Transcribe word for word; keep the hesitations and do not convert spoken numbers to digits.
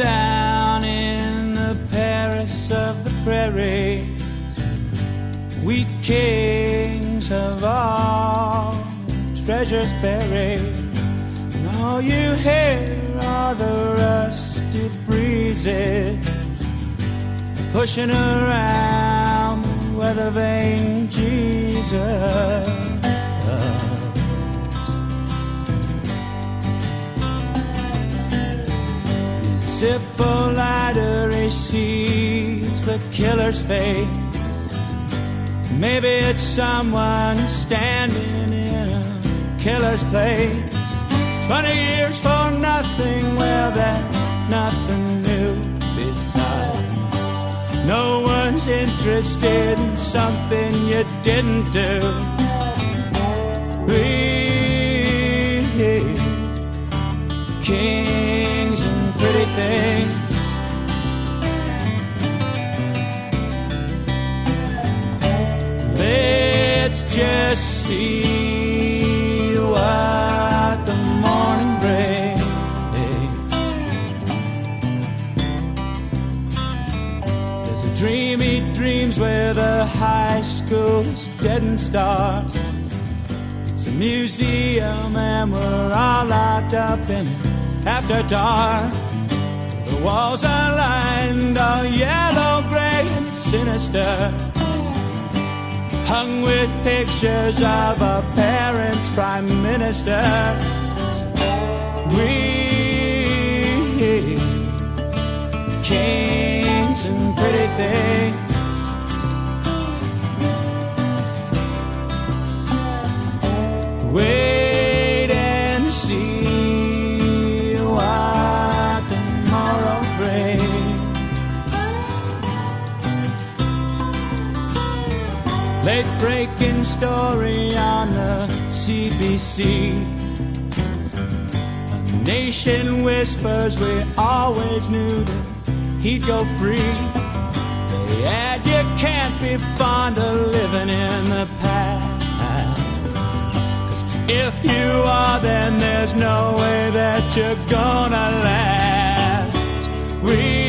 down in the Paris of the prairie, we kings of all treasures buried, and all you hear are the rusty breezes pushing around the weather vane Jesus. Zippo-lighter, he sees the killer's fate. Maybe it's someone standing in a killer's place. Twenty years for nothing, well, that's nothing new. Besides, no one's interested in something you didn't do. We kings and pretty things, let's just see what the morning brings. There's a dream he dreams where the high school's dead and stark. It's a museum and we're all locked up in it after dark. The walls are lined all yellow, gray and sinister, hung with pictures of our parents' prime ministers. We kings and pretty things, wait and see what tomorrow brings. Late breaking story on the C B C. A nation whispers we always knew that he'd go free. They add you can't be fond of living in the past. If you are, then there's no way that you're gonna last. We